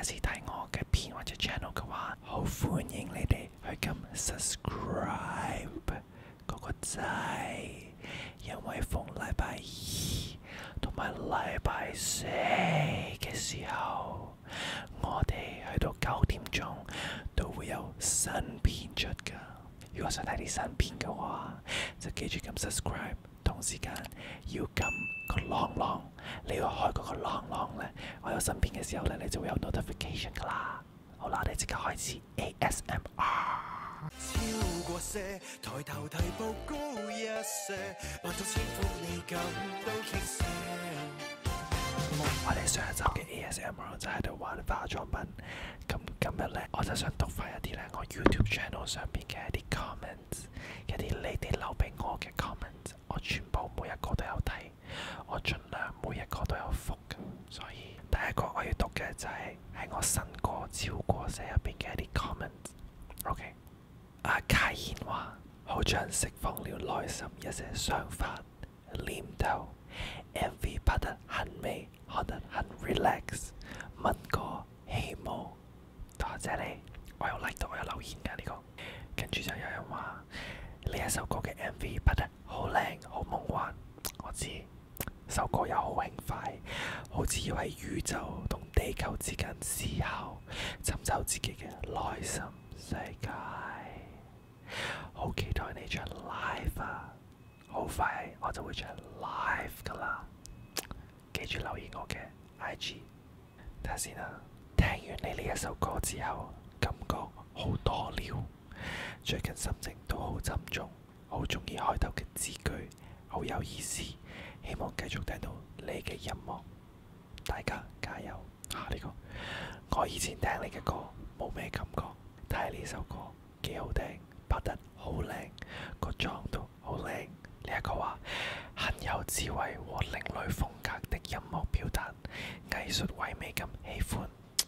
一次睇我嘅片或者 channel 嘅話，好歡迎你哋去撳 subscribe 嗰個掣，因為逢禮拜二同埋禮拜四嘅時候，我哋去到9點鐘都會有新片出㗎。如果想睇啲新片嘅話，就記住撳 subscribe， 同時間要撳個啷啷，你要開嗰個啷啷咧，我有新片嘅時候咧，你就會有 notification 㗎啦。好啦，我哋即刻開始 ASMR。超過些，抬頭睇步高一些，扮作稱呼你感到傾瀉。我哋上一集嘅 ASMR 就喺度玩化妝品，咁今日咧我就想讀翻一啲咧我 YouTube channel 上邊嘅一啲 comments， 一啲你哋留俾我嘅 comments， 我全部每一個都有睇，我盡量每一個都有覆嘅，所以第一個我要讀嘅就係喺我新歌超過些入邊嘅一啲 comments。OK， 阿卡燕話好像釋放了內心一些想法念頭。MV 拍得很美，看得很 relax。問過希望，多謝你，我有 like 到，我有留言㗎呢個。跟住就有人話呢一首歌嘅 MV 拍得好靚，好夢幻。我知首歌又好輕快，好似要喺宇宙同地球之間思考，尋找自己嘅內心世界。好期待你唱 live 啊！好快我就會唱 live 噶啦，記住留意我嘅 IG。睇下先啦，聽完你呢一首歌之後，感覺好多料。最近心情都好沉重，好中意開頭嘅字句，好有意思。希望繼續聽到你嘅音樂，大家加油！呢個我以前聽你嘅歌冇咩感覺，但係呢首歌幾好聽，拍得好靚，個妝都好靚。呢一個話很有智慧和另類風格的音樂表達，藝術唯美咁喜歡。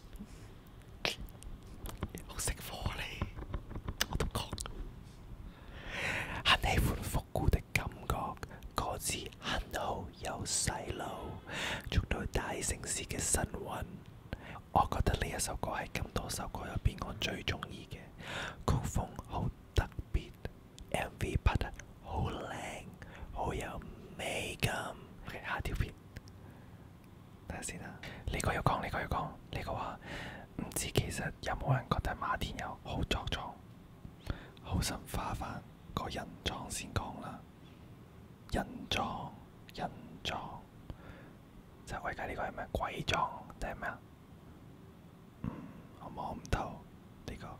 好識貨你，我都講。很喜歡復古的感覺，歌詞很好有洗腦，捉到大城市嘅神韻。我覺得呢一首歌係咁多首歌入邊我最中意嘅，曲風好特別 ，MV 拍得好靚。好有美感。OK， 下條片睇下先啦。呢個要講，呢個要講。呢個話唔知其實有冇人覺得馬田有好作狀，好心化翻個人妝先講啦。人妝，人妝，即係我而家呢個係咩鬼妝定係咩啊？我摸唔透呢個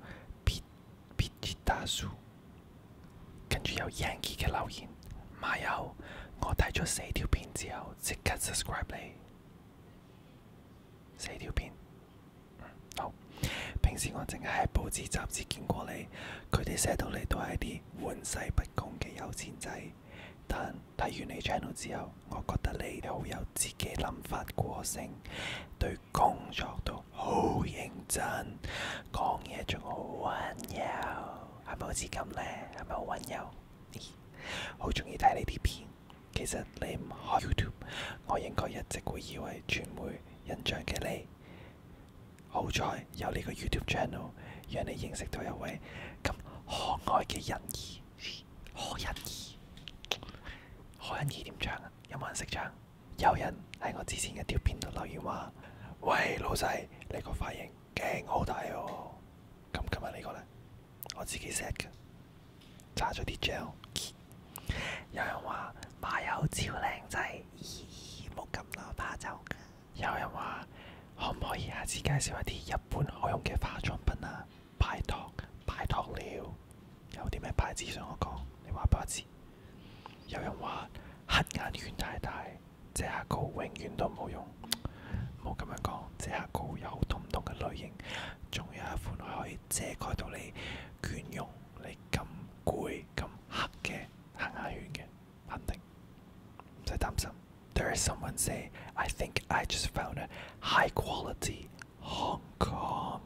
Peach 大叔。跟住有 Yankee 嘅留言。馬友，我睇咗4條片之後，即刻 subscribe 你。4條片，好。平時我淨係喺報紙雜誌見過你，佢哋寫到你都係啲玩世不恭嘅有錢仔。但睇完你 channel 之後，我覺得你好有自己諗法個性，對工作都好認真，講嘢仲好溫柔，係咪好似咁呢？係咪好溫柔？好中意睇你啲片，其實你唔開 YouTube， 我應該一直會以為傳媒印象嘅你。好在有呢個 YouTube channel， 讓你認識到一位咁可愛嘅仁義。何仁義？何仁義點唱啊？有冇人識唱？有人喺我之前嘅條片度留言話：喂，老細，你個髮型勁好睇喎！咁今日呢個呢，我自己 set 嘅，搽咗啲 gel。有人話馬友超靚仔，冇咁啦，怕醜㗎。有人話可唔可以下次介紹一啲日本好用嘅化妝品啊？拜託，拜託了。有啲咩牌子想我講？你話俾我知。有人話黑眼圈太大，遮瑕膏永遠都冇用。冇咁樣講，遮瑕膏有好多唔同嘅類型，仲有一款可以遮蓋到你倦容、你咁攰、咁黑嘅黑眼圈嘅，肯定唔使擔心。There is someone say, I think I just found a high quality Hong Kong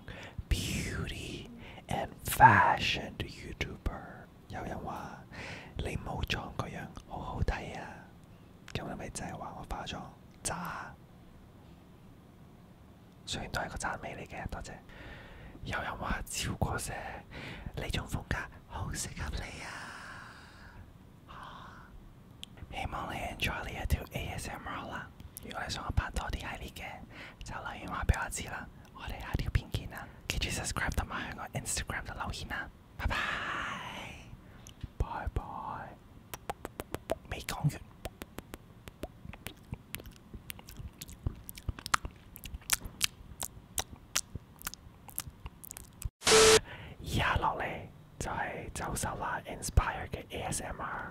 beauty and fashion YouTuber。有人話你冇妝個樣好好睇啊，咁係咪就係話我化妝渣？ 雖然都係個讚美嚟嘅，多謝。有人話超過寫呢種風格好適合你啊！希望你 enjoy 呢一條 ASMR 啦。如果你想我拍多啲系列嘅，就留言話俾我知啦。我哋下條片見啦，記住 subscribe 同埋喺我 Instagram 度留言啦。拜拜，拜拜。未講完。以下落嚟就係周秀娜 Inspire 嘅 ASMR。